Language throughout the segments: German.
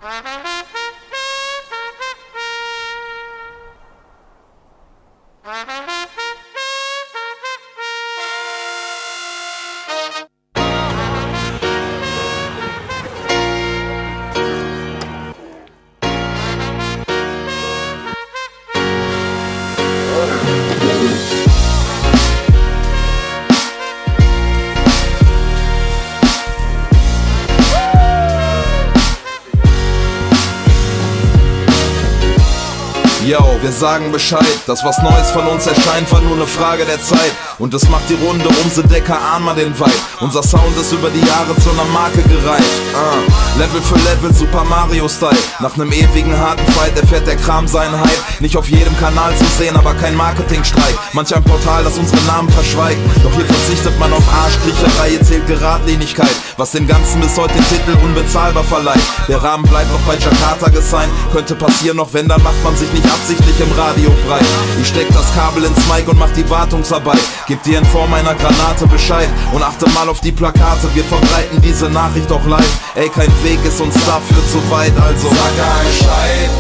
Yo, wir sagen Bescheid, das was Neues von uns erscheint, war nur eine Frage der Zeit. Und es macht die Runde, umso Decker ahnen wir den Vibe. Unser Sound ist über die Jahre zu einer Marke gereift. Level für Level, Super Mario Style. Nach nem ewigen harten Fight erfährt der Kram seinen Hype. Nicht auf jedem Kanal zu sehen, aber kein Marketingstreik. Manch ein Portal, das unsere Namen verschweigt. Doch hier verzichtet man auf Arschkriecherei, hier zählt Geradlinigkeit, was dem Ganzen bis heute den Titel unbezahlbar verleiht. Der Rahmen bleibt noch bei Jakarta gesigned. Könnte passieren, noch wenn, dann macht man sich nicht absichtlich im Radio breit. Ich steck das Kabel ins Mic und mach die Wartungsarbeit. Gib dir in Form einer Granate Bescheid und achte mal auf die Plakate. Wir verbreiten diese Nachricht auch live. Ey, kein Weg ist uns dafür zu weit, also sag Bescheid.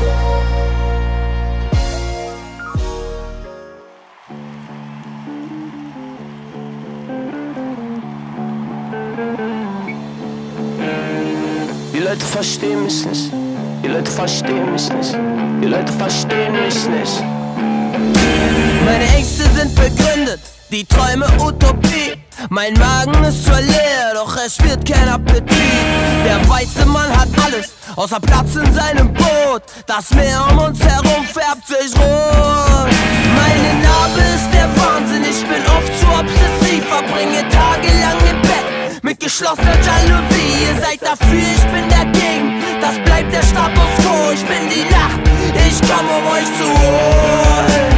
Die Leute verstehen mich nicht. Die Leute verstehen mich nicht. Die Leute verstehen mich nicht. Meine Ängste sind begründet, die Träume Utopie. Mein Magen ist zwar leer, doch es spürt kein Appetit. Der weiße Mann hat alles, außer Platz in seinem Boot. Das Meer um uns herum färbt sich rot. Meine Narbe ist der Wahnsinn, ich bin oft zu obsessiv. Verbringe tagelang im Bett mit geschlossener Jalousie. Ihr seid dafür, ich bin dagegen. Das bleibt der Status quo, ich bin die Nacht, ich komm um euch zu holen.